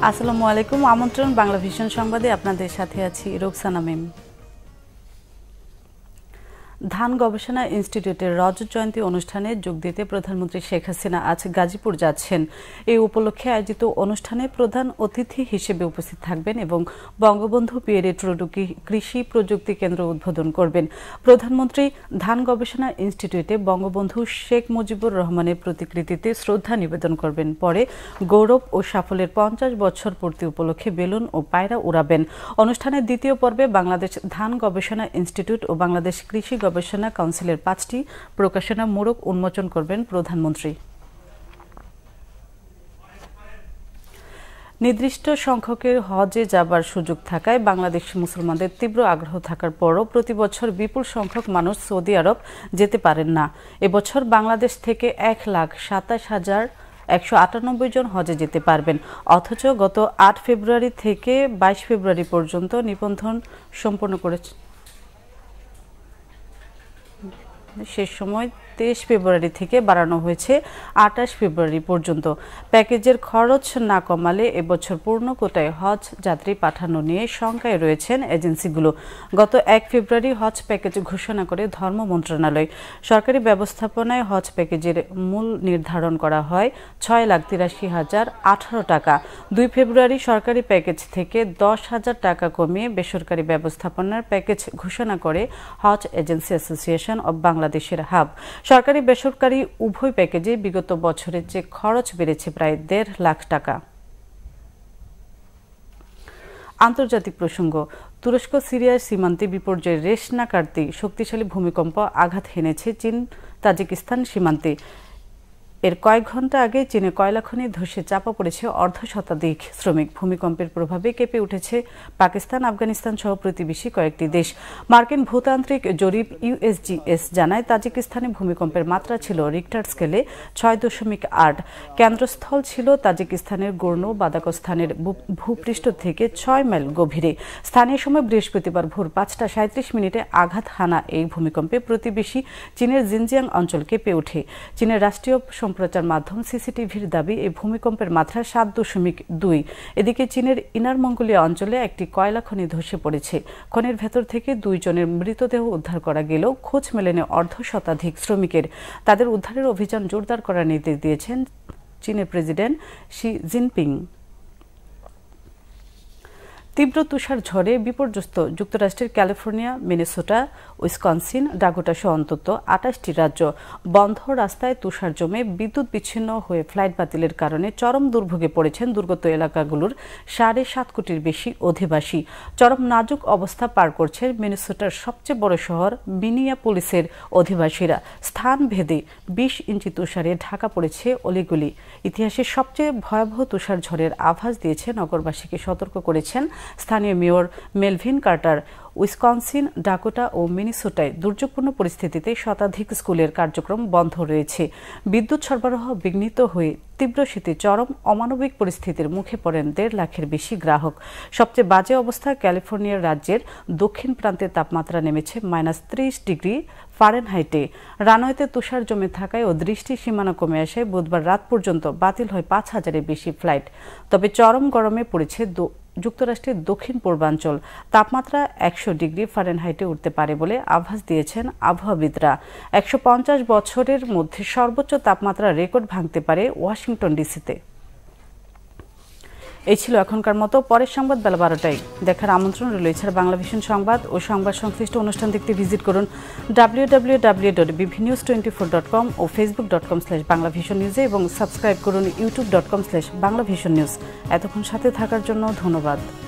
আসসালামু আলাইকুম। আমন্ত্রণ বাংলাভিশন সংবাদে আপনাদের সাথে আছি রোকসানা মেম। ধান গবেষণা ইনস্টিটিউটের রজত জয়ন্তী অনুষ্ঠানে যোগ দিতে প্রধানমন্ত্রী শেখ হাসিনা আজ গাজীপুর যাচ্ছেন। এই উপলক্ষে আয়োজিত অনুষ্ঠানে প্রধান অতিথি হিসেবে উপস্থিত থাকবেন এবং বঙ্গবন্ধু পিএরএ ট্রুডু কৃষি প্রযুক্তি কেন্দ্র উদ্বোধন করবেন। প্রধানমন্ত্রী ধান গবেষণা ইনস্টিটিউটে বঙ্গবন্ধু শেখ মুজিবুর রহমানের প্রতিকৃতিতে শ্রদ্ধা নিবেদন করবেন। পরে গৌরব ও সাফল্যের 50 বছর পূর্তি উপলক্ষে বেলুন ও পায়রা উড়াবেন। অনুষ্ঠানের দ্বিতীয় পর্বে বাংলাদেশ ধান গবেষণা ইনস্টিটিউট ও বাংলাদেশ কৃষি গবেষণা কাউন্সিলের 5টি প্রকাশনা মোড়ক উন্মোচন করবেন প্রধানমন্ত্রী। নির্দিষ্ট সংখ্যকের হজে যাবার সুযোগ থাকায় বাংলাদেশি মুসলমানদের তীব্র আগ্রহ থাকার পরও প্রতি বছর বিপুল সংখ্যক মানুষ সৌদি আরব যেতে পারেন না। এবছর বাংলাদেশ থেকে 1,27,198 জন হজে যেতে পারবেন। অথচ গত 8 ফেব্রুয়ারি থেকে 22 ফেব্রুয়ারি পর্যন্ত নিবন্ধন সম্পন্ন করেছে। শেষ সময় 23 ফেব্রুয়ারি থেকে বাড়ানো হয়েছে 28 ফেব্রুয়ারি পর্যন্ত। প্যাকেজের খরচ না কমালে এবছর পূর্ণ কোটায় হজ যাত্রী পাঠানো নিয়ে শঙ্কায় রয়েছেন এজেন্সিগুলো। গত 1 ফেব্রুয়ারি হজ প্যাকেজ ঘোষণা করে ধর্ম মন্ত্রণালয়। সরকারি ব্যবস্থাপনায় হজ প্যাকেজের মূল নির্ধারণ করা হয় 6,83,018 টাকা। 2 ফেব্রুয়ারি সরকারি প্যাকেজ থেকে 10,000 টাকা কমিয়ে বেসরকারি ব্যবস্থাপনার প্যাকেজ ঘোষণা করে হজ এজেন্সি অ্যাসোসিয়েশন অব বাংলাদেশের হাব। সরকারি বেসরকারি উভয় প্যাকেজে বিগত বছরের চেয়ে খরচ বেড়েছে প্রায় 1.5 লাখ টাকা। আন্তর্জাতিক প্রসঙ্গ, তুরস্ক সিরিয়ার সীমান্তে বিপর্যয়ের রেশ না কাটতেই শক্তিশালী ভূমিকম্প আঘাত হেনেছে চীন তাজিকিস্তান সীমান্তে। এর কয়েক ঘন্টা আগে চীনে কয়লা খনি ধসে চাপা পড়েছে অর্ধশতাধিক শ্রমিক। ভূমিকম্পের প্রভাবে কেঁপে উঠেছে পাকিস্তান, আফগানিস্তান সহ প্রতিবেশী কয়েকটি দেশ। মার্কিন ভূতান্ত্রিক জরিপ USGS জানায় তাজিকিস্তানে ভূমিকম্পের মাত্রা ছিল রিক্টার স্কেলে 6.8। কেন্দ্রস্থল ছিল তাজিকিস্তানের গোর্নো বাদাকস্তানের ভূপৃষ্ঠ থেকে 6 মাইল গভীরে। স্থানীয় সময় বৃহস্পতিবার ভোর 5:37 আঘাত হানা এই ভূমিকম্পে প্রতিবেশী চীনের জিনজিয়াং অঞ্চল কেঁপে ওঠে। চীনের রাষ্ট্রীয় সম্প্রচার মাধ্যম CCTVর দাবি এই ভূমিকম্পের মাত্রা 7.2। এদিকে চীনের ইনার মঙ্গোলিয়া অঞ্চলে একটি কয়লা খনি ধসে পড়েছে। খনির ভেতর থেকে 2 জনের মৃতদেহ উদ্ধার করা গেলেও খোঁজ মেলেনি অর্ধশতাধিক শ্রমিকের। তাদের উদ্ধারের অভিযান জোরদার করার নির্দেশ দিয়েছেন চীনের প্রেসিডেন্ট শি জিনপিং। তীব্র তুষার ঝড়ে বিপর্যস্ত যুক্তরাষ্ট্রের ক্যালিফোর্নিয়া, মিনেসোটা, উইসকনসিন, ডাকোটা সহ অন্তত 28টি রাজ্য। বন্ধ রাস্তায় তুষার জমে বিদ্যুৎ বিচ্ছিন্ন হয়ে ফ্লাইট বাতিলের কারণে চরম দুর্ভোগে পড়েছেন দুর্গত এলাকাগুলোর 7.5 কোটির বেশি অধিবাসী। চরম নাজুক অবস্থা পার করছে মিনেসোটার সবচেয়ে বড় শহর মিনিয়াপোলিসের অধিবাসীরা। স্থান ভেদে 20 ইঞ্চি তুষারে ঢাকা পড়েছে অলিগলি। ইতিহাসের সবচেয়ে ভয়াবহ তুষার ঝড়ের আভাস দিয়েছে নগরবাসীকে সতর্ক করেছেন স্থানীয় mayor Melvin Carter. Wisconsin, Dakota ও মিনেসোটায় দুর্যোগপূর্ণ পরিস্থিতিতে শতাধিক স্কুলের কার্যক্রম বন্ধ রয়েছে। বিদ্যুৎ সরবরাহ বিঘ্নিত হয়ে তীব্র শীতে চরম অমানবিক পরিস্থিতির মুখে পড়েন 1.5 লাখের বেশি গ্রাহক। সবচেয়ে বাজে অবস্থা ক্যালিফোর্নিয়ার রাজ্যের দক্ষিণ প্রান্তে তাপমাত্রা নেমেছে -30 ডিগ্রি ফারেনহাইটে। রানওয়েতে তুষার জমে থাকায় ও দৃষ্টির সীমানা কমে আসায় বুধবার রাত পর্যন্ত বাতিল হয় 5,000-এর বেশি ফ্লাইট। তবে চরম গরমে পড়েছে যুক্তরাষ্ট্রের দক্ষিণ পূর্বাঞ্চল। তাপমাত্রা 100 ডিগ্রি ফারেনহাইটে উঠতে পারে বলে আভাস দিয়েছেন আবহাওয়াবিদরা। 150 বছরের মধ্যে সর্বোচ্চ তাপমাত্রা রেকর্ড ভাঙতে পারে ওয়াশিংটন ডিসিতে। এই ছিল এখনকার মতো। পরের সংবাদ বেলা 12টায় দেখার আমন্ত্রণ রইল। এছাড়া বাংলাভিশন সংবাদ ও সংবাদ সংশ্লিষ্ট অনুষ্ঠান দেখতে ভিজিট করুন www.bbnews24.com ও facebook.com/banglavisionnews এবং সাবস্ক্রাইব করুন youtube.com/banglavisionnews। এতক্ষণ সাথে থাকার জন্য ধন্যবাদ।